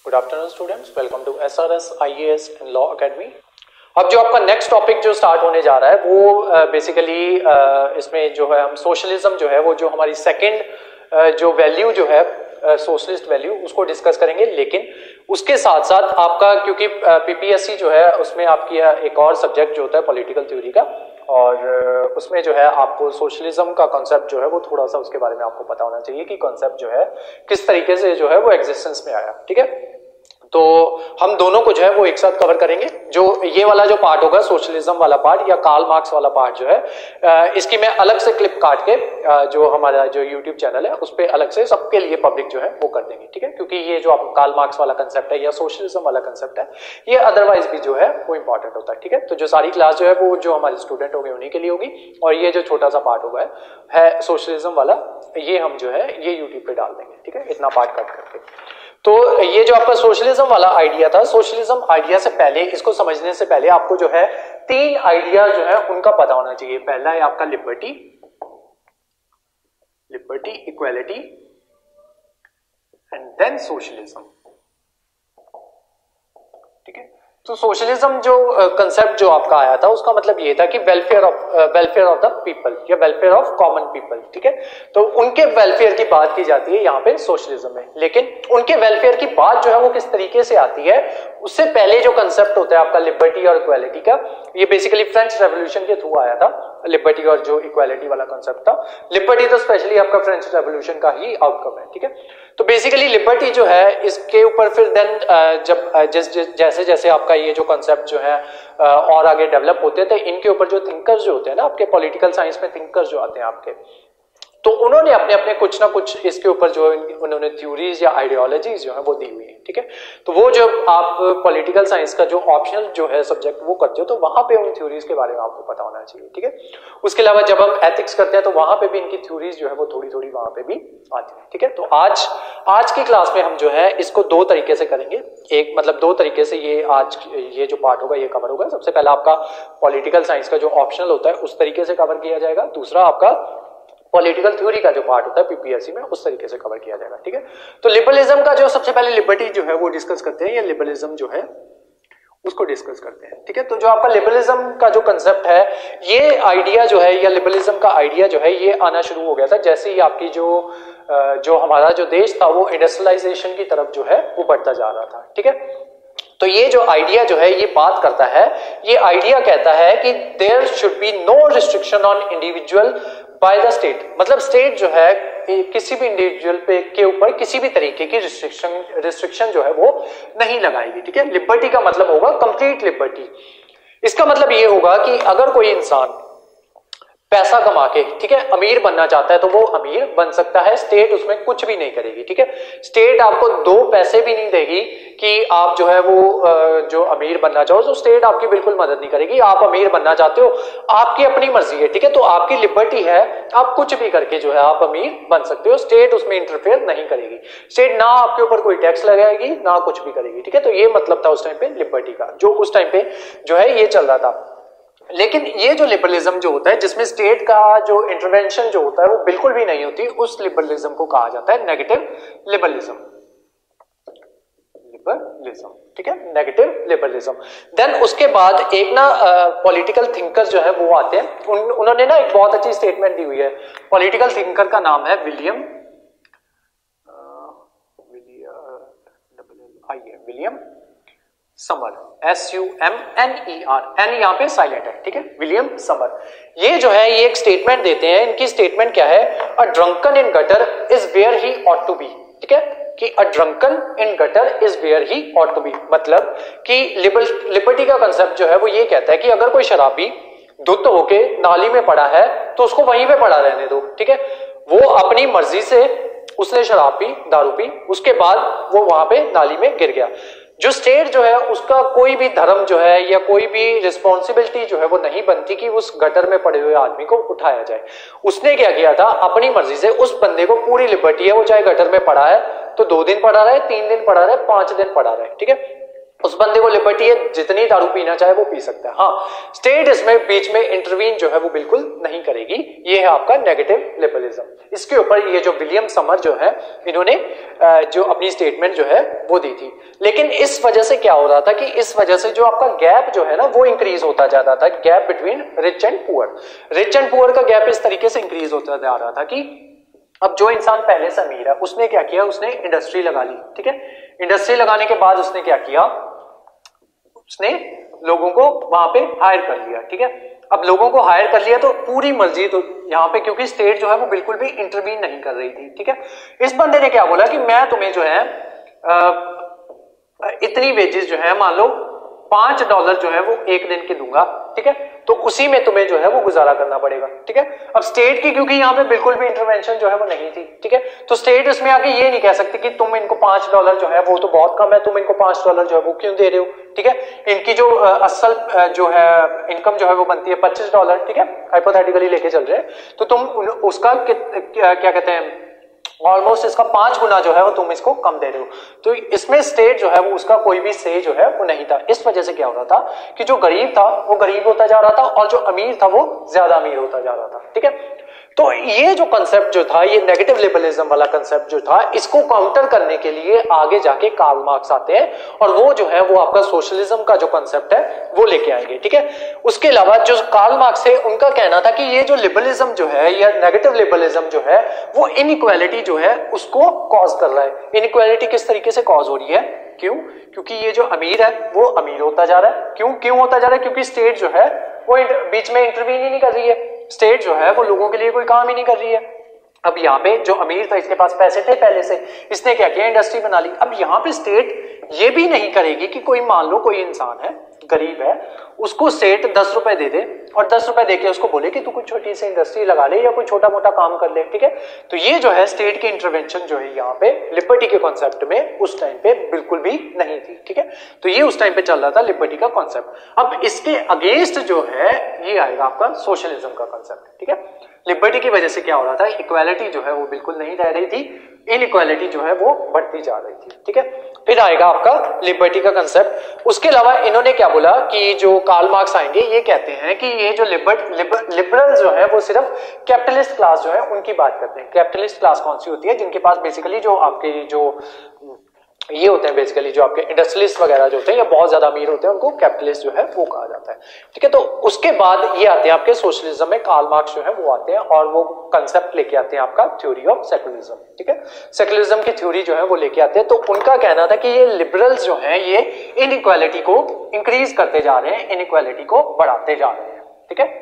Good afternoon students, welcome to SRS IAS and law academy. अब जो आपका next topic जो स्टार्ट होने जा रहा है वो बेसिकली इसमें जो है हम सोशलिज्म जो है वो जो हमारी सेकंड जो वैल्यू जो है सोशलिस्ट वैल्यू उसको डिस्कस करेंगे। लेकिन उसके साथ साथ आपका क्योंकि पीपीएससी जो है उसमें आपकी एक और सब्जेक्ट जो होता है पॉलिटिकल थ्योरी का, और उसमें जो है आपको सोशलिज्म का कॉन्सेप्ट जो है वो थोड़ा सा उसके बारे में आपको पता होना चाहिए कि कॉन्सेप्ट जो है किस तरीके से जो है वो एग्जिस्टेंस में आया। ठीक है, तो हम दोनों को जो है वो एक साथ कवर करेंगे। जो ये वाला जो पार्ट होगा सोशलिज्म वाला पार्ट या कार्ल मार्क्स वाला पार्ट जो है इसकी मैं अलग से क्लिप काट के जो हमारा जो यूट्यूब चैनल है उस पर अलग से सबके लिए पब्लिक जो है वो कर देंगे। ठीक है, क्योंकि ये जो आप कार्ल मार्क्स वाला कंसेप्ट है या सोशलिज्म वाला कंसेप्ट है ये अदरवाइज भी जो है वो इंपॉर्टेंट होता है। ठीक है, तो जो सारी क्लास जो है वो जो हमारे स्टूडेंट होंगे उन्हीं के लिए होगी, और ये जो छोटा सा पार्ट होगा है सोशलिज्म वाला ये हम जो है ये यूट्यूब पे डाल देंगे। ठीक है, इतना पार्ट कट करके। तो ये जो आपका सोशलिज्म वाला आइडिया था, सोशलिज्म आइडिया से पहले इसको समझने से पहले आपको जो है तीन आइडिया जो है उनका पता होना चाहिए। पहला है आपका liberty, equality and then socialism. ठीक है, तो सोशलिज्म जो कंसेप्ट जो आपका आया था उसका मतलब ये था कि वेलफेयर ऑफ द पीपल या वेलफेयर ऑफ कॉमन पीपल। ठीक है, तो उनके वेलफेयर की बात की जाती है यहाँ पे सोशलिज्म में। लेकिन उनके वेलफेयर की बात जो है वो किस तरीके से आती है, उससे पहले जो कंसेप्ट होता है आपका लिबर्टी और इक्वालिटी का, ये बेसिकली फ्रेंच रेवोल्यूशन के थ्रू आया था। लिबर्टी और जो इक्वालिटी वाला कंसेप्ट था, लिबर्टी तो स्पेशली आपका फ्रेंच रेवोल्यूशन का ही आउटकम है। ठीक है, तो बेसिकली लिबर्टी जो है इसके ऊपर फिर देन जब जैसे जैसे आपका ये जो कंसेप्ट जो है और आगे डेवलप होते थे, इनके ऊपर जो थिंकर्स जो होते हैं ना आपके पॉलिटिकल साइंस में थिंकर्स जो आते हैं आपके, तो उन्होंने अपने अपने कुछ ना कुछ इसके ऊपर जो उन्होंने थ्योरीज या आइडियोलॉजीज जो है वो दी हुई है। ठीक है, तो वो जब आप पॉलिटिकल साइंस का जो ऑप्शनल जो है सब्जेक्ट वो करते हो तो वहां पे उन थ्योरीज के बारे में आपको पता होना चाहिए। ठीक है, उसके अलावा जब हम एथिक्स करते हैं तो वहां पे भी इनकी थ्योरीज जो है वो थोड़ी थोड़ी वहां पे भी आती है। ठीक है, तो आज की क्लास में हम जो है इसको दो तरीके से करेंगे। एक मतलब दो तरीके से ये आज ये जो पार्ट होगा ये कवर होगा। सबसे पहला आपका पॉलिटिकल साइंस का जो ऑप्शनल होता है उस तरीके से कवर किया जाएगा। दूसरा आपका पॉलिटिकल थ्योरी का जो पार्ट होता है पीपीएससी में उस तरीके से कवर किया जाएगा। ठीक है, तो लिबरलिज्म का जो सबसे पहले लिबर्टी जो है वो डिस्कस करते हैं या लिबरलिज्म जो है उसको डिस्कस करते हैं। ठीक है, तो जो आपका लिबरलिज्म का जो कंसेप्ट है ये आइडिया जो है या लिबरलिज्म का आइडिया जो है ये आना शुरू हो गया था जैसे ही आपकी जो हमारा जो देश था वो इंडस्ट्रियलाइजेशन की तरफ जो है वो बढ़ता जा रहा था। ठीक है, तो ये जो आइडिया जो है ये बात करता है, ये आइडिया कहता है कि there should be no restriction on individual by the state. मतलब स्टेट जो है किसी भी इंडिविजुअल पे के ऊपर किसी भी तरीके की रिस्ट्रिक्शन जो है वो नहीं लगाएगी। ठीक है, लिबर्टी का मतलब होगा कंप्लीट लिबर्टी। इसका मतलब ये होगा कि अगर कोई इंसान पैसा कमा के ठीक है अमीर बनना चाहता है तो वो अमीर बन सकता है, स्टेट उसमें कुछ भी नहीं करेगी। ठीक है, स्टेट आपको दो पैसे भी नहीं देगी कि आप जो है वो जो अमीर बनना चाहो तो स्टेट आपकी बिल्कुल मदद नहीं करेगी। आप अमीर बनना चाहते हो आपकी अपनी मर्जी है। ठीक है, तो आपकी लिबर्टी है, आप कुछ भी करके जो है आप अमीर बन सकते हो, स्टेट उसमें इंटरफेयर नहीं करेगी। स्टेट ना आपके ऊपर कोई टैक्स लगाएगी ना कुछ भी करेगी। ठीक है, तो ये मतलब था उस टाइम पे लिबर्टी का, जो उस टाइम पे जो है ये चल रहा था। लेकिन ये जो लिबरलिज्म जो होता है जिसमें स्टेट का जो इंटरवेंशन जो होता है वो बिल्कुल भी नहीं होती, उस लिबरलिज्म को कहा जाता है नेगेटिव लिबरलिज्म। ठीक है, नेगेटिव लिबरलिज्म। देन उसके बाद एक ना पॉलिटिकल थिंकर्स जो है वो आते हैं, उन्होंने ना एक बहुत अच्छी स्टेटमेंट दी हुई है। पॉलिटिकल थिंकर का नाम है विलियम समर, SUMNER, एन यहाँ पे साइलेंट है। ठीक है, विलियम समर ये जो है ये एक स्टेटमेंट देते हैं। इनकी स्टेटमेंट क्या है, a drunken in gutter is where he ought to be. ठीक है, कि a drunken in gutter is where he ought to be, मतलब कि लिबर्टी का कंसेप्ट जो है वो ये कहता है कि अगर कोई शराबी धुत होके नाली में पड़ा है तो उसको वहीं पे पड़ा रहने दो। ठीक है, वो अपनी मर्जी से उसने शराब पी, दारू पी, उसके बाद वो वहां पे नाली में गिर गया। जो स्टेट जो है उसका कोई भी धर्म जो है या कोई भी रिस्पॉन्सिबिलिटी जो है वो नहीं बनती कि उस गटर में पड़े हुए आदमी को उठाया जाए। उसने क्या किया था, अपनी मर्जी से उस बंदे को पूरी लिबर्टी है, वो चाहे गटर में पड़ा है तो 2 दिन पड़ा रहे, 3 दिन पड़ा रहे, 5 दिन पड़ा रहे। ठीक है, उस बंदे को लिबर्टी है, जितनी दारू पीना चाहे वो पी सकता है। हाँ, स्टेट इसमें बीच में इंटरवीन जो है वो बिल्कुल नहीं करेगी। ये है आपका नेगेटिव लिबरलिज्म। इसके ऊपर ये जो विलियम समर जो है, इन्होंने जो अपनी स्टेटमेंट जो है वो दी थी। लेकिन इस वजह से क्या हो रहा था कि इस वजह से जो आपका गैप जो है ना वो इंक्रीज होता जा रहा था, gap between rich and poor. Rich and poor का गैप इस तरीके से इंक्रीज होता जा रहा था कि अब जो इंसान पहले से अमीर है उसने क्या किया, उसने इंडस्ट्री लगा ली, ठीक है। इंडस्ट्री लगाने के बाद उसने क्या किया, उसने लोगों को वहां पे हायर कर लिया, ठीक है। अब लोगों को हायर कर लिया तो पूरी मर्जी, तो यहाँ पे क्योंकि स्टेट जो है वो बिल्कुल भी इंटरवीन नहीं कर रही थी, ठीक है। इस बंदे ने क्या बोला कि मैं तुम्हें जो है इतनी वेजेस जो है मान लो $5 जो है वो एक दिन के दूंगा, ठीक है। तो उसी में तुम्हें जो है वो गुजारा करना पड़ेगा, ठीक है। अब स्टेट की क्योंकि यहाँ पे बिल्कुल भी इंटरवेंशन जो है वो नहीं थी, ठीक है। तो स्टेट इसमें आके ये नहीं कह सकती कि तुम इनको $5 जो है वो तो बहुत कम है, तुम इनको $5 जो है वो क्यों दे रहे हो, ठीक है। इनकी जो असल जो है इनकम जो है वो बनती है $25, ठीक है, हाइपोथेटिकली लेके चल रहे हैं। तो तुम उसका क्या कहते हैं, ऑलमोस्ट इसका 5 गुना जो है वो तुम इसको कम दे रहे हो। तो इसमें स्टेट जो है वो उसका कोई भी से जो है वो नहीं था। इस वजह से क्या हो रहा था कि जो गरीब था वो गरीब होता जा रहा था और जो अमीर था वो ज्यादा अमीर होता जा रहा था, ठीक है। तो ये जो कंसेप्ट जो था, ये नेगेटिव लिबरलिज्म वाला कंसेप्ट जो था, इसको काउंटर करने के लिए आगे जाके कार्ल मार्क्स आते हैं और वो जो है वो आपका सोशलिज्म का जो कंसेप्ट है वो लेके आएंगे, ठीक है। उसके अलावा जो कार्ल मार्क्स है उनका कहना था कि ये जो लिबरलिज्म जो है या नेगेटिव लिबरलिज्म जो है वो इनइक्वालिटी जो है उसको कॉज कर रहा है। इनइक्वालिटी किस तरीके से कॉज हो रही है, क्यों? क्योंकि ये जो अमीर है वो अमीर होता जा रहा है। क्यों होता जा रहा है? क्योंकि स्टेट जो है वो बीच में इंटरवीन ही नहीं कर रही है। स्टेट जो है वो लोगों के लिए कोई काम ही नहीं कर रही है। अब यहाँ पे जो अमीर था इसके पास पैसे थे पहले से, इसने क्या किया, इंडस्ट्री बना ली। अब यहाँ पे स्टेट ये भी नहीं करेगी कि कोई मान लो कोई इंसान है, गरीब है, उसको स्टेट 10 रुपए दे दे और 10 रुपए देके उसको बोले कि तू कुछ छोटी सी इंडस्ट्री लगा ले या कोई छोटा मोटा काम कर ले, ठीक है। तो ये जो है स्टेट की इंटरवेंशन जो है यहाँ पे लिबर्टी के कॉन्सेप्ट में उस टाइम पे बिल्कुल भी नहीं थी, ठीक है। तो ये उस टाइम पे चल रहा था लिबर्टी का कॉन्सेप्ट। अब इसके अगेंस्ट जो है ये आएगा आपका सोशलिज्म का कॉन्सेप्ट, ठीक है। लिबर्टी की वजह से क्या हो रहा था, इक्वालिटी जो है वो बिल्कुल नहीं रह रही थी, इनइक्वालिटी जो है वो बढ़ती जा रही थी, ठीक है। फिर आएगा आपका लिबर्टी का कंसेप्ट। उसके अलावा इन्होंने क्या बोला कि जो कार्ल मार्क्स आएंगे ये कहते हैं कि ये जो लिबरल जो है वो सिर्फ कैपिटलिस्ट क्लास जो है उनकी बात करते हैं। कैपिटलिस्ट क्लास कौन सी होती है? जिनके पास बेसिकली जो आपके जो ये होते हैं बेसिकली जो आपके इंडस्ट्रियलिस्ट वगैरह जो होते हैं या बहुत ज्यादा अमीर होते हैं उनको कैपिटलिस्ट जो है वो कहा जाता है, ठीक है। तो उसके बाद ये आते हैं आपके सोशलिज्म में, कार्ल मार्क्स जो है वो आते हैं और वो कंसेप्ट लेके आते हैं आपका थ्योरी ऑफ सेकुलरिज्म, ठीक है। सेकुलरिज्म की थ्योरी जो है वो लेके आते हैं। तो उनका कहना था कि ये लिबरल्स जो है ये इनइक्वालिटी को इंक्रीज करते जा रहे हैं, इनइक्वालिटी को बढ़ाते जा रहे हैं, ठीक है।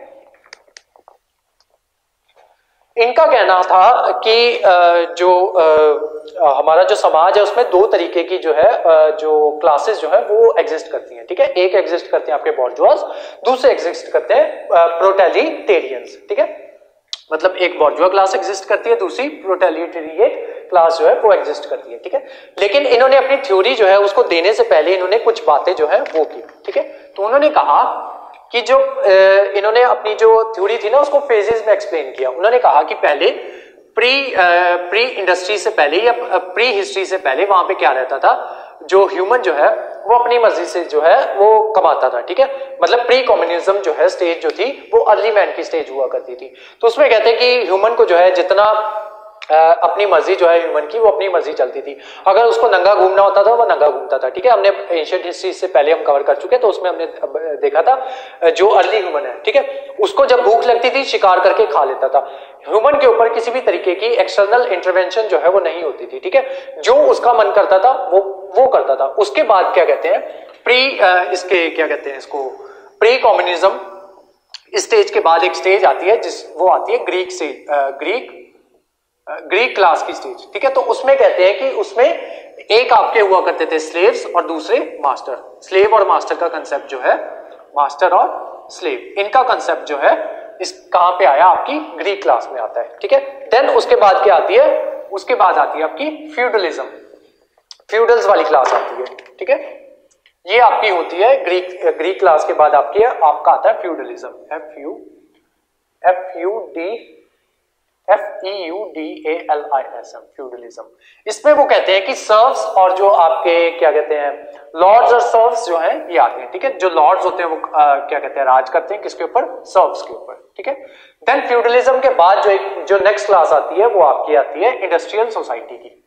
इनका कहना था कि जो हमारा जो समाज है उसमें दो तरीके की जो है जो क्लासेस जो है वो एग्जिस्ट करती हैं, ठीक है। एक एग्जिस्ट करते हैं आपके बॉर्जुआस, दूसरे एग्जिस्ट करते हैं प्रोलेटारियंस, ठीक है। मतलब एक बॉर्जुआ क्लास एग्जिस्ट करती है, दूसरी प्रोलेटारिएट क्लास जो है वो एग्जिस्ट करती है, ठीक है। लेकिन इन्होंने अपनी थ्योरी जो है उसको देने से पहले इन्होंने कुछ बातें जो है वो की, ठीक है। तो उन्होंने कहा कि जो इन्होंने अपनी जो थ्योरी थी ना उसको फेजेस में एक्सप्लेन किया। उन्होंने कहा कि पहले प्री इंडस्ट्री से पहले या प्री हिस्ट्री से पहले वहां पे क्या रहता था, जो ह्यूमन जो है वो अपनी मर्जी से जो है वो कमाता था, ठीक है। मतलब प्री कम्युनिज्म जो है स्टेज जो थी वो अर्ली मैन की स्टेज हुआ करती थी। तो उसमें कहते हैं कि ह्यूमन को जो है जितना अपनी मर्जी जो है ह्यूमन की वो अपनी मर्जी चलती थी। अगर उसको नंगा घूमना होता था वो नंगा घूमता था, ठीक है। हमने एंशिएंट हिस्ट्री से पहले हम कवर कर चुके हैं तो उसमें हमने देखा था जो अर्ली ह्यूमन है, ठीक है, उसको जब भूख लगती थी शिकार करके खा लेता था। ह्यूमन के ऊपर किसी भी तरीके की एक्सटर्नल इंटरवेंशन जो है वो नहीं होती थी, ठीक है। जो उसका मन करता था वो करता था। उसके बाद क्या कहते हैं इसके क्या कहते हैं इसको प्री कम्युनिज्म स्टेज के बाद एक स्टेज आती है वो आती है ग्रीक क्लास की स्टेज, ठीक है। तो उसमें कहते हैं कि उसमें एक आपके हुआ करते थे स्लेव्स और दूसरे मास्टर। स्लेव और मास्टर का कंसेप्ट जो है, मास्टर और स्लेव, इनका कंसेप्ट जो है इस कहां पे आया, आपकी ग्रीक क्लास में आता है, ठीक है। देन उसके बाद क्या आती है, उसके बाद आती है आपकी फ्यूडलिज्म, फ्यूडल्स वाली क्लास आती है, ठीक है। ये आपकी होती है ग्रीक क्लास के बाद आपका आता है फ्यूडलिज्म, FEUDALISM, फ्यूडलिज्म। इसमें वो कहते हैं कि सर्व्स और जो आपके क्या कहते हैं लॉर्ड्स और सर्व्स जो हैं ये आते हैं, ठीक है। जो लॉर्ड्स होते हैं वो क्या कहते हैं राज करते हैं किसके ऊपर, सर्व्स के ऊपर, ठीक है। देन फ्यूडलिज्म के बाद जो नेक्स्ट क्लास आती है वो आपकी आती है इंडस्ट्रियल सोसाइटी की।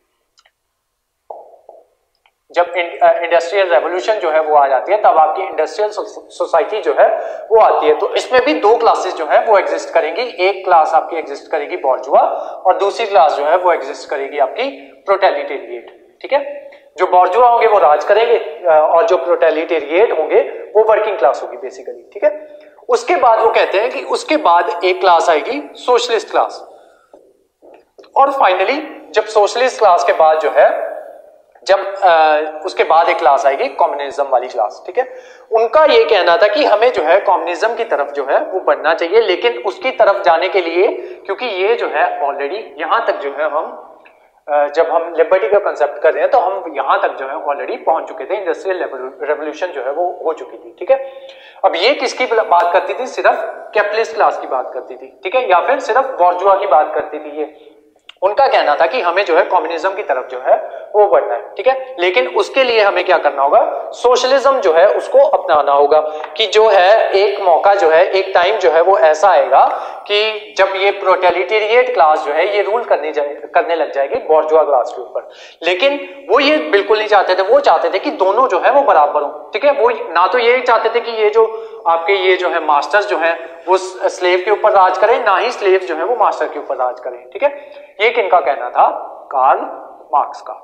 जब इंडस्ट्रियल रेवोल्यूशन जो है वो आ जाती है तब आपकी इंडस्ट्रियल सोसाइटी जो है वो आती है। तो इसमें भी दो क्लासेस जो है वो एग्जिस्ट करेंगी। एक क्लास आपकी एग्जिस्ट करेगी बॉर्जुआ और दूसरी क्लास जो है वो एग्जिस्ट करेगी आपकी प्रोटेलिटेरिएट, ठीक है। जो बॉर्जुआ होंगे वो राज करेंगे और जो प्रोटेलिटेरिएट होंगे वो वर्किंग क्लास होगी बेसिकली, ठीक है। उसके बाद वो कहते हैं कि उसके बाद एक क्लास आएगी सोशलिस्ट क्लास, और फाइनली जब सोशलिस्ट क्लास के बाद जो है उसके बाद एक क्लास आएगी कम्युनिज्म वाली क्लास, ठीक है। उनका ये कहना था कि हमें जो है कम्युनिज्म की तरफ जो है वो बढ़ना चाहिए, लेकिन उसकी तरफ जाने के लिए क्योंकि ये जो है ऑलरेडी यहां तक जो है हम जब हम लिबर्टी का कंसेप्ट कर रहे हैं तो हम यहां तक जो है ऑलरेडी पहुंच चुके थे, इंडस्ट्रियल रेवोल्यूशन जो है वो हो चुकी थी, ठीक है। अब ये किसकी बात करती थी, सिर्फ कैपिटलिस्ट क्लास की बात करती थी, ठीक है, या फिर सिर्फ बॉर्जुआ की बात करती थी। ये उनका कहना था कि हमें जो है कम्युनिज्म की तरफ जो है वो बढ़ना है, ठीक है। लेकिन उसके लिए हमें क्या करना होगा, सोशलिज्म जो है उसको अपनाना होगा कि जो है एक मौका जो है एक टाइम जो है वो ऐसा आएगा कि जब ये प्रोटेलिटेरिएट क्लास जो है ये रूल करने लग जाएगी बॉर्जुआ क्लास के ऊपर। लेकिन वो ये बिल्कुल नहीं चाहते थे, वो चाहते थे कि दोनों जो है वो बराबर हो, ठीक है। वो ना तो ये चाहते थे कि ये जो आपके ये जो है मास्टर्स जो है वो स्लेव के ऊपर राज करें, ना ही स्लेव जो है वो मास्टर के ऊपर राज करें, ठीक है। ये किनका कहना था, कार्ल मार्क्स का,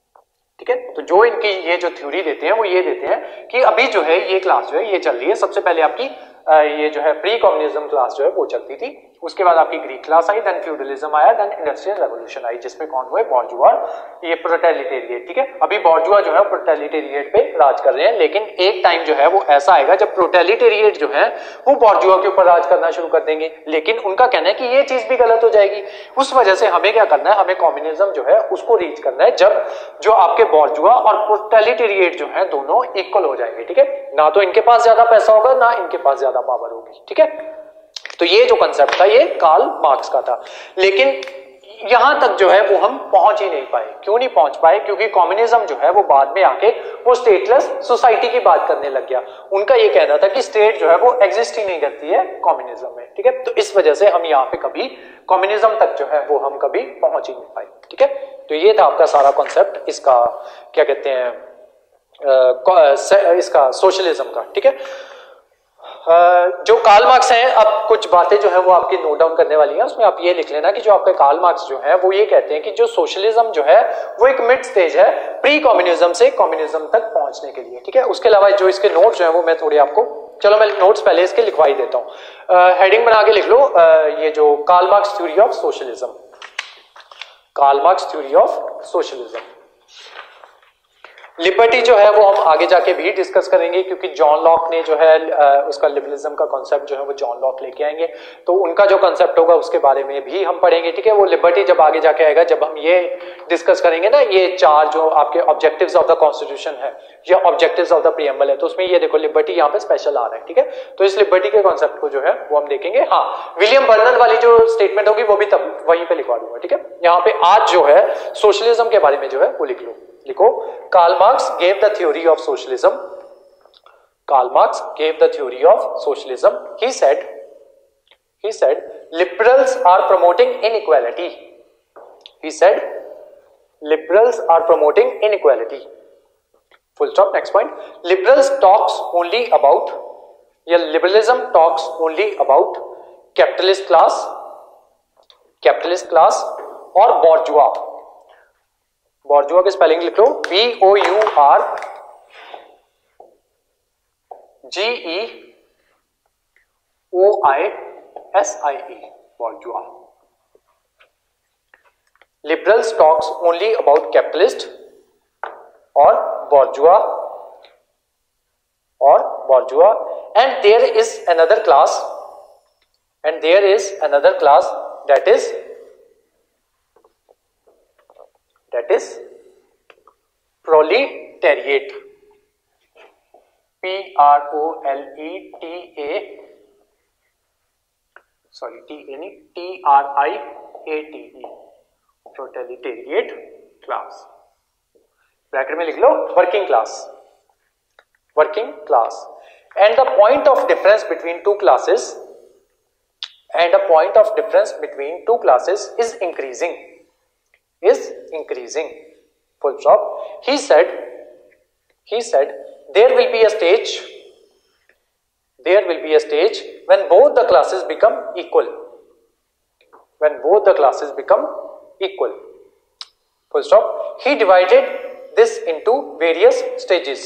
ठीक है। तो जो इनकी ये जो थ्योरी देते हैं वो ये देते हैं कि अभी जो है ये क्लास जो है ये चल रही है। सबसे पहले आपकी ये जो है प्री कम्युनिज्म क्लास जो है वो चलती थी, उसके बाद आपकी ग्रीक क्लास आई, देन फ्यूडलिज्म आया, देन इंडस्ट्रियल रेवोल्यूशन आई जिसमें कौन हुए, बॉर्जुआ ये प्रोटेलिटेरिएट, ठीक है। अभी बॉर्जुआ जो है प्रोटेलिटेरिएट पे राज कर रहे हैं, लेकिन एक टाइम जो है वो ऐसा आएगा जब प्रोटेलिटेरिएट जो है वो बॉर्जुआ के ऊपर राज करना शुरू कर देंगे। लेकिन उनका कहना है कि ये चीज भी गलत हो जाएगी, उस वजह से हमें क्या करना है, हमें कम्युनिज्म जो है उसको रीच करना है जब जो आपके बॉर्जुआ और प्रोटेलिटेरिएट जो है दोनों इक्वल हो जाएंगे, ठीक है। ना तो इनके पास ज्यादा पैसा होगा ना इनके पास ज्यादा पावर होगी, ठीक है। तो ये जो कंसेप्ट था ये कार्ल मार्क्स का था, लेकिन यहां तक जो है वो हम पहुंच ही नहीं पाए। क्यों नहीं पहुंच पाए, क्योंकि कम्युनिज्म जो है वो बाद में आके वो स्टेटलेस सोसाइटी की बात करने लग गया। उनका ये कहना था कि स्टेट जो है वो एग्जिस्ट ही नहीं करती है कम्युनिज्म में, ठीक है। तो इस वजह से हम यहाँ पे कभी कम्युनिज्म तक जो है वो हम कभी पहुंच ही नहीं पाए, ठीक है। तो ये था आपका सारा कॉन्सेप्ट इसका क्या कहते हैं इसका सोशलिज्म का, ठीक है। जो कार्ल मार्क्स हैं, अब कुछ बातें जो है वो आपकी नोट डाउन करने वाली हैं, उसमें आप ये लिख लेना कि जो आपके कार्ल मार्क्स जो है वो ये कहते हैं कि जो सोशलिज्म जो है वो एक मिड स्टेज है प्री कम्युनिज्म से कम्युनिज्म तक पहुंचने के लिए, ठीक है। उसके अलावा जो इसके नोट्स जो है वो मैं थोड़े आपको, चलो मैं नोट्स पहले इसके लिखवा ही देता हूं। हेडिंग बना के लिख लो ये जो Karl Marx theory of socialism, Karl Marx theory of socialism. Liberty जो है वो हम आगे जाके भी डिस्कस करेंगे, क्योंकि जॉन लॉक ने जो है उसका लिबरलिज्म का कॉन्सेप्ट जो है वो जॉन लॉक लेके आएंगे, तो उनका जो कॉन्सेप्ट होगा उसके बारे में भी हम पढ़ेंगे, ठीक है। वो लिबर्टी जब आगे जाके आएगा, जब हम ये डिस्कस करेंगे ना, ये चार जो आपके ऑब्जेक्टिव्स ऑफ द कॉन्स्टिट्यूशन है या ऑब्जेक्टिव्स ऑफ द प्रीएम्बल है, तो उसमें ये देखो लिबर्टी यहाँ पे स्पेशल आ रहा है, ठीक है। तो इस लिबर्टी के कॉन्सेप्ट को जो है वो हम देखेंगे। हाँ, विलियम बर्नन वाली जो स्टेटमेंट होगी वो भी तब वहीं पे लिखवा दूंगा, ठीक है। यहाँ पे आज जो है सोशलिज्म के बारे में जो है वो लिख लो, लिखो Karl Marx gave the theory of socialism. Karl Marx gave the theory of socialism. He said liberals are promoting inequality. He said liberals are promoting inequality. Full stop. Next point. Liberalism talks only about capitalist class और bourgeois. Bourgeois के spelling लिख लो, BOURGEOISIE, bourgeois. Liberals talks only about capitalist और bourgeois and there is another class that is proletariat, P-R-O-L-E-T-A, sorry, T-A नहीं, T-R-I-A-T, ATE, proletariat class, bracket में लिख लो working class, working class. And the point of difference between two classes, and the point of difference between two classes is increasing, full stop. He said there will be a stage when both the classes become equal, full stop. He divided this into various stages,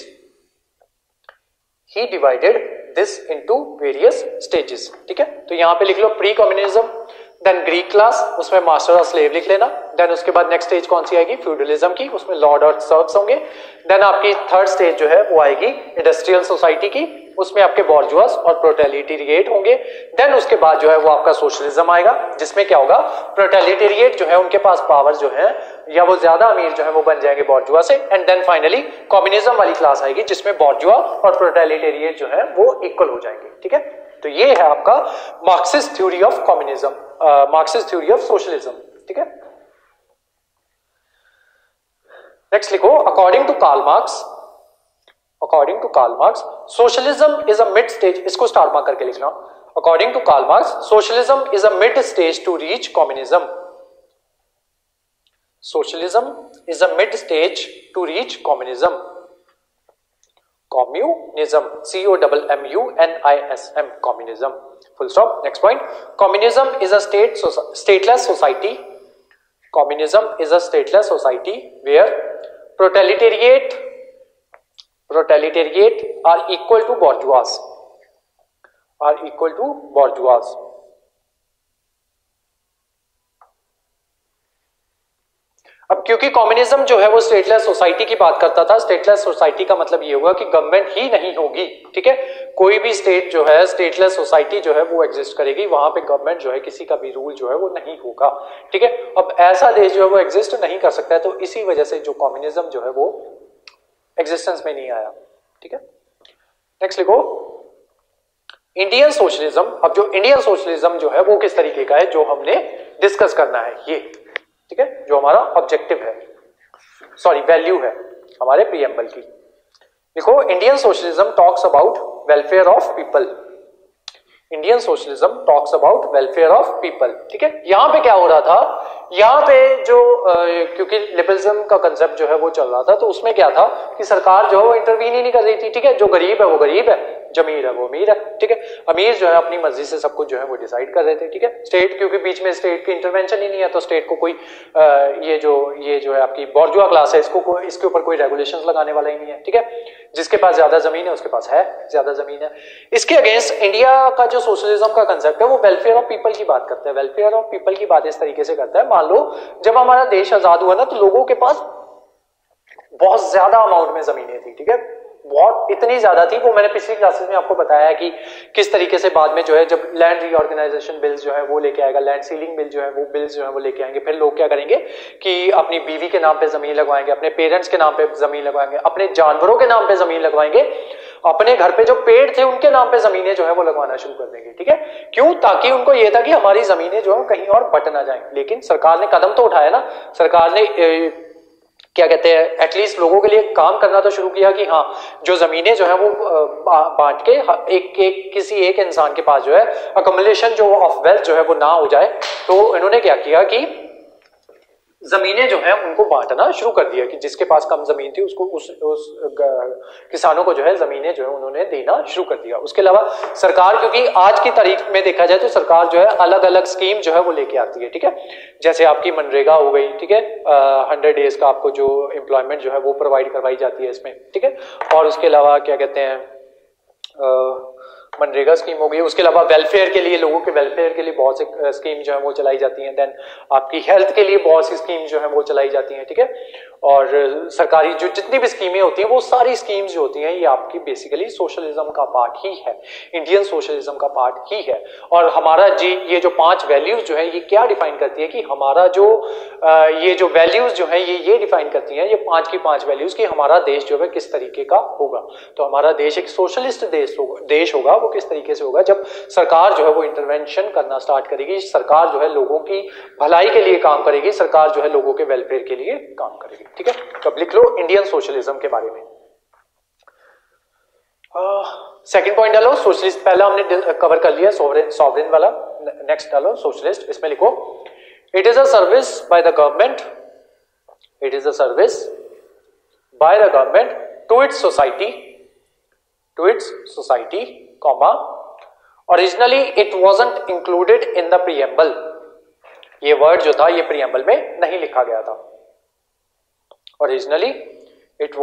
ठीक है. तो यहां पे लिख लो pre communism, then Greek class, उसमें master और slave लिख लेना. देन उसके बाद नेक्स्ट स्टेज कौन सी आएगी, फ्यूडलिज्म की, उसमें लॉर्ड और सर्व्स होंगे. देन आपकी थर्ड स्टेज जो है वो आएगी इंडस्ट्रियल सोसाइटी की, उसमें आपके बॉर्जुआस और प्रोलेटेरिएट होंगे. देन उसके बाद जो है वो आपका सोशलिज्म आएगा, जिसमें क्या होगा, प्रोलेटेरिएट जो है उनके पास पावर जो है या वो ज्यादा अमीर जो है वो बन जाएंगे बॉर्जुआ से. एंड देन फाइनली कम्युनिज्म वाली क्लास आएगी जिसमें बॉर्जुआ और प्रोलेटेरिएट जो है वो इक्वल हो जाएंगे, ठीक है. तो ये है आपका Marxist theory of communism, Marxist theory of socialism, ठीक है. नेक्स्ट लिखो, according to Karl Marx socialism is a mid stage, इसको स्टार मार्क करके लिखना. According to Karl Marx socialism is a mid stage to reach communism. Socialism is a mid stage to reach communism. Communism, COMMUNISM, communism, full stop. Next point, communism is a stateless society. Communism is a stateless society where proletariat are equal to bourgeois. अब क्योंकि communism जो है वो stateless society की बात करता था, stateless society का मतलब ये हुआ कि गवर्नमेंट ही नहीं होगी, ठीक है. कोई भी स्टेट जो है, स्टेटलेस सोसाइटी जो है वो एग्जिस्ट करेगी, वहां पे गवर्नमेंट जो है किसी का भी रूल जो है वो नहीं होगा, ठीक है. अब ऐसा देश जो है वो एग्जिस्ट नहीं कर सकता है, तो इसी वजह से जो कम्युनिज्म जो है वो एग्जिस्टेंस में नहीं आया, ठीक है. नेक्स्ट लिखो, इंडियन सोशलिज्म. अब जो इंडियन सोशलिज्म जो है वो किस तरीके का है, जो हमने डिस्कस करना है ये, ठीक है, जो हमारा ऑब्जेक्टिव है, सॉरी वैल्यू है हमारे प्रीएम्बल की. देखो, Indian socialism talks about welfare of people. Indian socialism talks about welfare of people, ठीक है. यहां पे क्या हो रहा था, यहाँ पे जो क्योंकि लिबरलिज्म का कंसेप्ट जो है वो चल रहा था, तो उसमें क्या था कि सरकार जो है वो इंटरवीन ही नहीं कर रही थी, ठीक है. जो गरीब है वो गरीब है, जो अमीर है वो अमीर है, ठीक है. अमीर जो है अपनी मर्जी से सब कुछ जो है वो डिसाइड कर रहे थे, ठीक है. स्टेट, क्योंकि बीच में स्टेट की इंटरवेंशन ही नहीं है, तो स्टेट को कोई ये जो है आपकी बॉर्जुआ क्लास है, इसके ऊपर कोई रेगुलेशंस लगाने वाला ही नहीं है, ठीक है. जिसके पास ज्यादा जमीन है उसके पास है ज्यादा जमीन है. इसके अगेंस्ट इंडिया का जो सोशलिज्म का कंसेप्ट है वो वेलफेयर ऑफ पीपल की बात करता है. वेलफेयर ऑफ पीपल की बात इस तरीके से करता है, मान लो जब हमारा देश आजाद हुआ ना, तो लोगों के पास बहुत ज्यादा अमाउंट में जमीनें थी, ठीक है. बहुत इतनी ज्यादा थी, वो मैंने पिछली क्लासेस में आपको बताया कि किस तरीके से बाद में जो है जब लैंड रीऑर्गेनाइजेशन बिल्स जो है वो लेके आएगा, लैंड सीलिंग बिल जो है वो बिल्स जो है वो लेके आएंगे, फिर लोग क्या करेंगे कि अपनी बीवी के नाम पे जमीन लगवाएंगे, अपने पेरेंट्स के नाम पे जमीन लगवाएंगे, अपने जानवरों के नाम पे जमीन लगवाएंगे, अपने घर पे जो पेड़ थे उनके नाम पे जमीनें जो है वो लगवाना शुरू कर देंगे, ठीक है. क्यों, ताकि उनको ये था कि हमारी जमीनें जो है कहीं और बट ना जाए. लेकिन सरकार ने कदम तो उठाया ना, सरकार ने क्या कहते हैं, एटलीस्ट लोगों के लिए काम करना तो शुरू किया कि हाँ, जो जमीनें जो है वो बांट के किसी एक इंसान के पास जो है अकोमोडेशन जो ऑफ वेल्थ जो है वो ना हो जाए. तो इन्होंने क्या किया कि जमीनें जो है उनको बांटना शुरू कर दिया कि जिसके पास कम जमीन थी उसको उस किसानों को जो है जमीनें जो है उन्होंने देना शुरू कर दिया. उसके अलावा सरकार, क्योंकि आज की तारीख में देखा जाए तो सरकार जो है अलग अलग स्कीम जो है वो लेके आती है, ठीक है. जैसे आपकी मनरेगा हो गई, ठीक है, 100 डेज का आपको जो एम्प्लॉयमेंट जो है वो प्रोवाइड करवाई जाती है इसमें, ठीक है. और उसके अलावा क्या कहते हैं, मनरेगा स्कीम हो गई. उसके अलावा वेलफेयर के लिए, लोगों के वेलफेयर के लिए बहुत सी स्कीम जो है वो चलाई जाती हैं. देन आपकी हेल्थ के लिए बहुत सी स्कीम जो है वो चलाई जाती हैं, ठीक है. और सरकारी जो जितनी भी स्कीमें होती हैं वो सारी स्कीम्स जो होती हैं ये आपकी बेसिकली सोशलिज्म का पार्ट ही है, इंडियन सोशलिज्म का पार्ट ही है. और हमारा जी ये जो 5 वैल्यूज जो है ये क्या डिफाइन करती है कि हमारा जो ये जो वैल्यूज जो है ये डिफाइन करती हैं, ये 5 की 5 वैल्यूज कि हमारा देश जो है किस तरीके का होगा. तो हमारा देश एक सोशलिस्ट देश होगा, वो किस तरीके से होगा, जब सरकार जो है वो इंटरवेंशन करना स्टार्ट करेगी, सरकार जो है लोगों की भलाई के लिए काम करेगी, सरकार जो है लोगों के वेलफेयर के लिए काम करेगी। ठीक है, तो अब लिख लो इंडियन सोशलिज्म के बारे में। सेकंड पॉइंट डालो सोशलिस्ट, पहला हमने कवर कर लिया सॉवरेन वाला। नेक्स्ट डालो सोशलिस्ट, इसमें लिखो it is a service by the government, it is a service by the government to its society, comma originally it wasn't included in the preamble. ये वर्ड जो था ये प्रीएम्बल में नहीं लिखा गया था। Originally it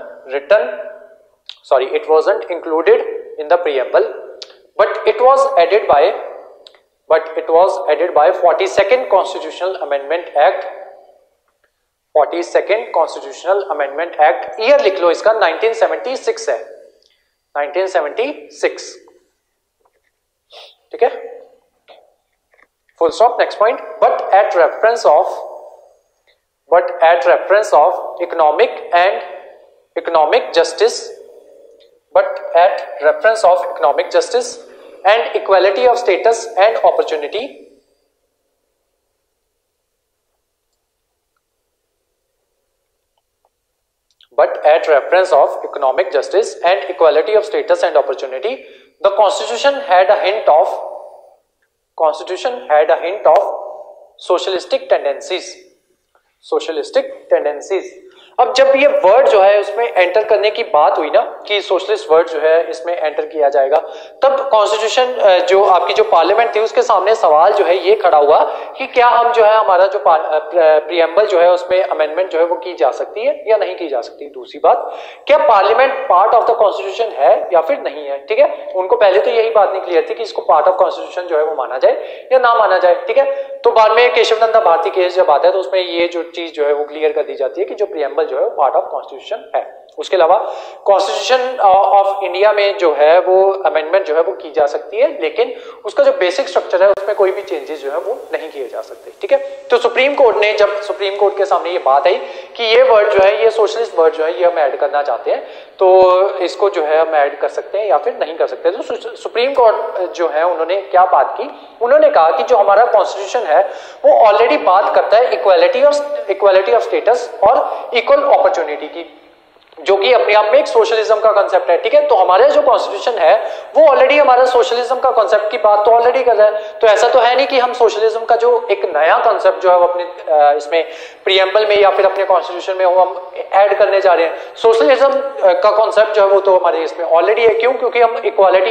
wasn't included in the preamble, but it was added by 42nd Constitutional Amendment Act, 42nd Constitutional Amendment Act, year लिख लो इसका 1976 है, 1976। ठीक है, full stop. Next point, but at reference of economic justice and equality of status and opportunity, the Constitution had a hint of socialistic tendencies। अब जब ये word जो है उसमें एंटर करने की बात हुई ना कि सोशलिस्ट वर्ड जो है इसमें एंटर किया जाएगा, तब कॉन्स्टिट्यूशन जो आपकी जो पार्लियामेंट थी उसके सामने सवाल जो है ये खड़ा हुआ कि क्या हम जो है हमारा जो प्रीएम्बल जो है उसमें अमेंडमेंट जो है वो की जा सकती है या नहीं की जा सकती। दूसरी बात, क्या parliament part of the constitution है या फिर नहीं है। ठीक है, उनको पहले तो यही बात नहीं क्लियर थी कि इसको पार्ट ऑफ कॉन्स्टिट्यूशन जो है वो माना जाए या ना माना जाए। ठीक है, तो बाद में केशवनंदा भारती केस जब आता है तो उसमें ये जो चीज जो है वो क्लियर कर दी जाती है कि जो प्रीएम्बल जो है वो पार्ट ऑफ कॉन्स्टिट्यूशन है। उसके अलावा कॉन्स्टिट्यूशन ऑफ इंडिया में जो है वो अमेंडमेंट जो है वो की जा सकती है, लेकिन उसका जो बेसिक स्ट्रक्चर है उसमें कोई भी चेंजेस जो है वो नहीं किए जा सकते। ठीक है, तो सुप्रीम कोर्ट ने जब सुप्रीम कोर्ट के सामने ये बात आई कि ये वर्ड जो है ये सोशलिस्ट वर्ड जो है ये हम ऐड करना चाहते हैं, तो इसको जो है हम ऐड कर सकते हैं या फिर नहीं कर सकते। तो सुप्रीम कोर्ट जो है उन्होंने क्या बात की, उन्होंने कहा कि जो हमारा कॉन्स्टिट्यूशन है वो ऑलरेडी बात करता है इक्वालिटी ऑफ स्टेटस और इक्वल अपॉर्चुनिटी की, जो कि अपने आप में एक सोशलिज्म का कांसेप्ट है। ठीक है, तो हमारा जो कॉन्स्टिट्यूशन है वो ऑलरेडी हमारा सोशलिज्म का कांसेप्ट की बात तो ऑलरेडी कर रहा है। तो ऐसा तो है नहीं कि हम सोशलिज्म का जो एक नया कांसेप्ट जो है वो अपने इसमें प्रीएम्बल में या फिर अपने कॉन्स्टिट्यूशन में हम ऐड करने जा रहे हैं। सोशलिज्म का कांसेप्ट जो है वो तो हमारे इसमें ऑलरेडी है। क्यों? क्योंकि हम इक्वालिटी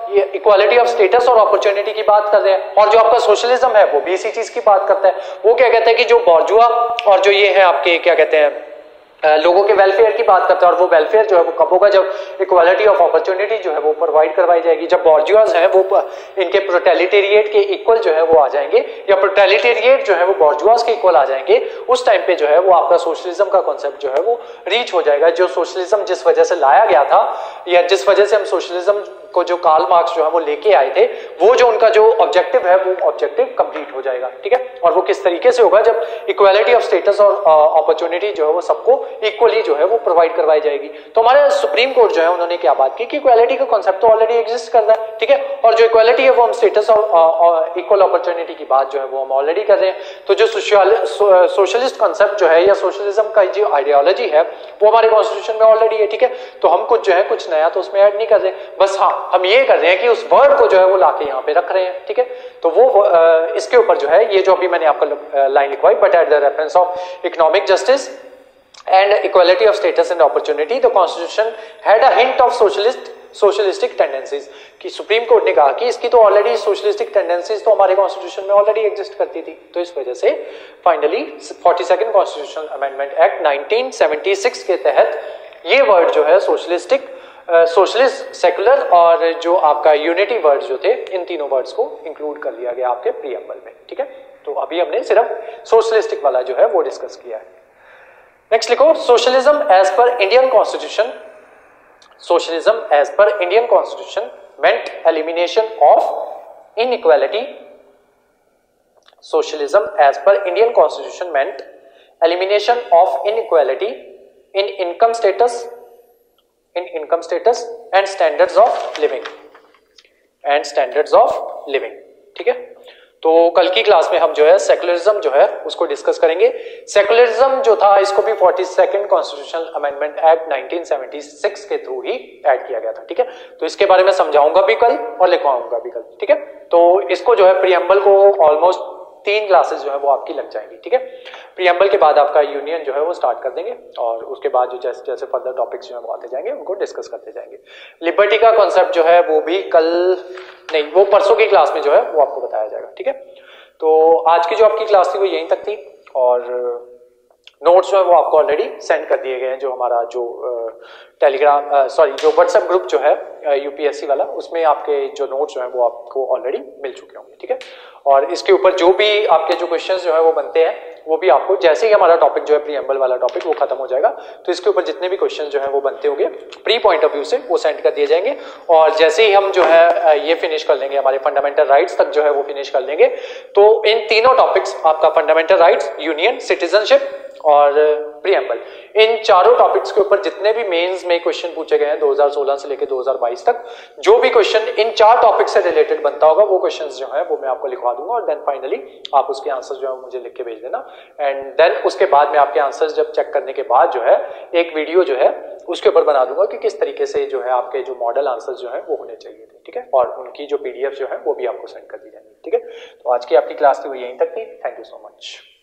ऑफ स्टेटस और अपॉर्चुनिटी की बात कर रहे हैं, और जो आपका सोशलिज्म है वो भी इसी चीज की बात करता है। वो क्या कहते हैं कि जो बॉर्जुआ और जो ये है आपके क्या कहते हैं लोगों के वेलफेयर की बात करता है, और वो वेलफेयर जो है वो कब होगा, जब इक्वालिटी ऑफ अपॉर्चुनिटी जो है वो प्रोवाइड करवाई जाएगी। जब बॉर्जुआज हैं वो इनके प्रोटेलिटेरिएट के इक्वल जो है वो आ जाएंगे, या प्रोटेलिटेरिएट जो है वो बॉर्जुआज के इक्वल आ जाएंगे, उस टाइम पे जो है वो आपका सोशलिज्म का कॉन्सेप्ट जो है वो रीच हो जाएगा। जो सोशलिज्म जिस वजह से लाया गया था, या जिस वजह से हम सोशलिज्म को जो कार्ल मार्क्स जो है वो लेके आए थे, वो जो उनका जो ऑब्जेक्टिव है वो ऑब्जेक्टिव कंप्लीट हो जाएगा। ठीक है, और वो किस तरीके से होगा, जब इक्वालिटी ऑफ स्टेटस और अपॉर्चुनिटी जो है वो सबको इक्वली जो है वो प्रोवाइड करवाई जाएगी। तो हमारे सुप्रीम कोर्ट जो है उन्होंने क्या बात की कि इक्वालिटी का कांसेप्ट तो ऑलरेडी एग्जिस्ट कर रहा है। ठीक है, और जो इक्वालिटी है वो हम स्टेटस और इक्वल अपॉर्चुनिटी की बात जो है वो हम ऑलरेडी कर रहे हैं। तो जो सोशलिस्ट कांसेप्ट जो है या सोशलिज्म का जो आइडियोलॉजी है वो हमारे कॉन्स्टिट्यूशन में ऑलरेडी है। ठीक है, तो हम कुछ जो है कुछ नया तो उसमें ऐड नहीं कर रहे, बस हाँ हम ये कर रहे हैं कि उस वर्ड को जो है वो लाके यहाँ पे रख रहे हैं। ठीक है, तो वो इसके ऊपर जो है ये जो अभी मैंने आपको लाइन लिखवाई, but at the reference of economic justice and equality of status and opportunity, the constitution had a hint of socialistic tendencies। कि सुप्रीम कोर्ट ने कहा कि इसकी तो ऑलरेडी सोशलिस्टिक टेंडेंसीज तो हमारे कॉन्स्टिट्यूशन में ऑलरेडी एग्जिस्ट करती थी। तो इस वजह से finally 42nd constitutional amendment act 1976 के तहत ये वर्ड जो है सोशलिस्ट, सेकुलर और जो आपका यूनिटी वर्ड जो थे, इन तीनों वर्ड्स को इंक्लूड कर लिया गया आपके प्रीएम्बल में। ठीक है, तो अभी हमने सिर्फ सोशलिस्टिक वाला जो है वो डिस्कस किया है। नेक्स्ट लिखो socialism as per Indian constitution. Socialism as per Indian constitution meant elimination of inequality. Socialism as per Indian constitution meant elimination of inequality in income status and standards of living. And standards of living. ठीक है, तो कल की class में हम जो है secularism जो है उसको डिस्कस करेंगे। सेकुलरिज्म जो था इसको भी 42nd कॉन्स्टिट्यूशनल अमेंडमेंट एक्ट 1976 के थ्रू ही ऐड किया गया था। ठीक है, तो इसके बारे में समझाऊंगा भी कल और लिखवाऊंगा भी कल। ठीक है, तो इसको जो है प्रीएम्बल को ऑलमोस्ट 3 क्लासेस जो है वो आपकी लग जाएंगी। ठीक है, प्रीएम्बल के बाद आपका यूनियन जो है वो स्टार्ट कर देंगे और उसके बाद जो जैसे जैसे फर्दर टॉपिक्स जो है वो आते जाएंगे उनको डिस्कस करते जाएंगे। लिबर्टी का कॉन्सेप्ट जो है वो भी कल नहीं, वो परसों की क्लास में जो है वो आपको बताया जाएगा। ठीक है, तो आज की जो आपकी क्लास थी वो यहीं तक थी और नोट्स जो है वो आपको ऑलरेडी सेंड कर दिए गए हैं। जो हमारा जो टेलीग्राम जो व्हाट्सएप ग्रुप जो है यूपीएससी वाला, उसमें आपके जो नोट्स जो है वो आपको ऑलरेडी मिल चुके होंगे। ठीक है, और इसके ऊपर जो भी आपके जो क्वेश्चंस जो है वो बनते हैं वो भी आपको, जैसे ही हमारा टॉपिक जो है प्रीएम्बल वाला टॉपिक वो खत्म हो जाएगा तो इसके ऊपर जितने भी क्वेश्चन जो है वो बनते होंगे प्री पॉइंट ऑफ व्यू से वो सेंड कर दिए जाएंगे। और जैसे ही हम जो है ये फिनिश कर लेंगे, हमारे फंडामेंटल राइट्स तक जो है वो फिनिश कर लेंगे, तो इन तीनों टॉपिक्स आपका फंडामेंटल राइट्स, यूनियन, सिटीजनशिप और प्रीएम्बल, इन चारों टॉपिक्स के ऊपर जितने भी मेंस में क्वेश्चन पूछे गए हैं 2016 से लेकर 2022 तक, जो भी क्वेश्चन इन 4 टॉपिक से रिलेटेड बनता होगा वो क्वेश्चंस जो है वो मैं आपको लिखवा दूंगा और देन फाइनली आप उसके आंसर जो है मुझे लिख के भेज देना। एंड देन उसके बाद में आपके आंसर्स जब चेक करने के बाद जो है एक वीडियो जो है उसके ऊपर बना दूंगा कि किस तरीके से जो है आपके जो मॉडल आंसर्स जो है वो होने चाहिए थे। ठीक है, और उनकी जो पीडीएफ जो है वो भी आपको सेंड कर दी जाएंगी। ठीक है, तो आज की आपकी क्लास थी वो यहीं तक थी। Thank you so much.